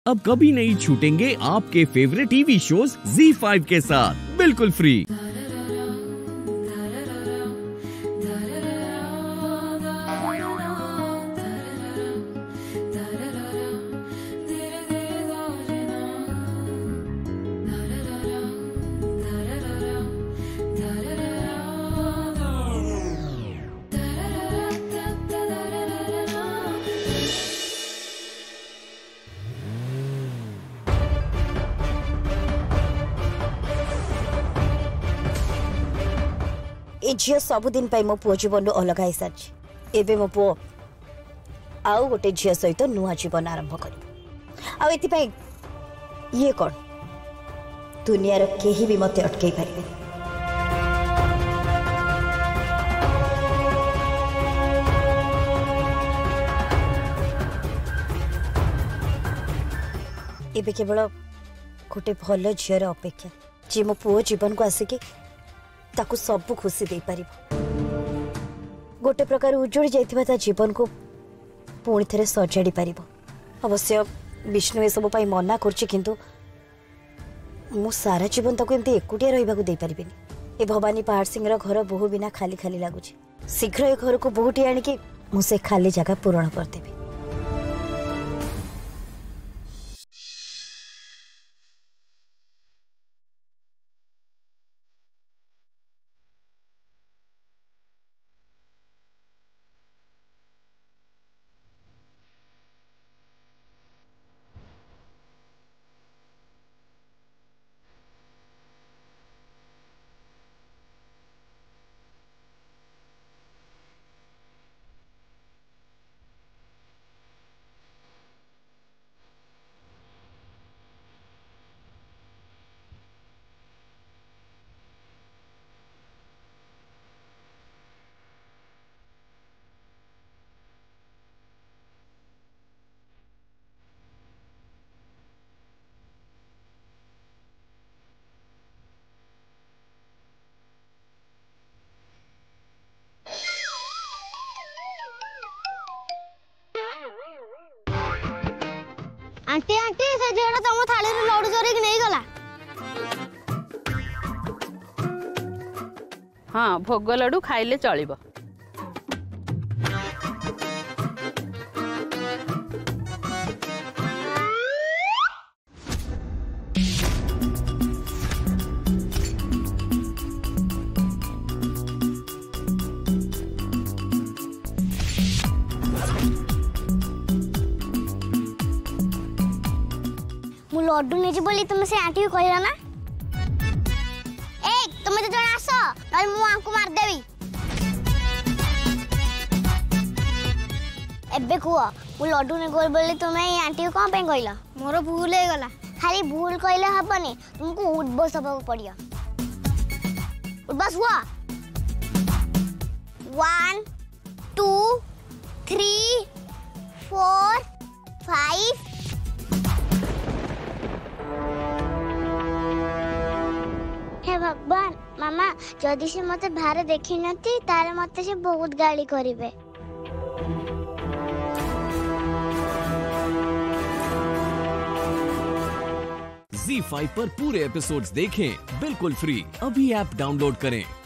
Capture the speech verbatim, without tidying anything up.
अब कभी नहीं छूटेंगे आपके favourite TV shows Zee five के साथ बिल्कुल फ्री। ए झील सबुदिन मो पुओ जीवन अलग हो सारी। एवं मो पुओ आउ गोटे झील सहित नुआ जीवन आरंभ कर ये कौन दुनियार केही भी मते अटकई पारे। एबे केवल गोटे भल झीर अपेक्षा जी मो पुओ जीवन को आसिकी ताकू सब खुशी दे पार। गोटे प्रकार उजड़ी जाइथिबा जीवन को पुणी थे सजाड़ी पार। अवश्य विष्णु ए सब मना करछि किंतु मु सारा जीवन ताकू एमती एकुटिया रहिबा को दे परिबिनी। ए भवानी पहाड़ सिंह घर बहु बिना खाली खाली लगुच। शीघ्र ए घर को बहुटी आनिकी मु से खाली जगह पूरण करदेबी। आंटी आंटी से जेड़ा तुम थाली रे लड्डू चोरी नहीं गला। हाँ भोग लड्डू खाइले चलिबो। लड्डू नहीं बोली तुम से आंटी को कहला ना। ए तुम तो जण आस न मु आंकु मार देबी। एबे कुआ मु लड्डू नहीं गोल बोली तुमे आंटी को कोन पे कहला। मोर भूल हे गला। खाली भूल कहले हबनी तुमको उठबस हबा पड़िया। उठबस हुआ one two three four five. हे भगवान मामा जदि से मते बाहर देखि नथि तारे मते से बहुत गाली करिवे। ज़ी फाइव पर पूरे एपिसोड्स देखें बिल्कुल फ्री। अभी ऐप डाउनलोड करें।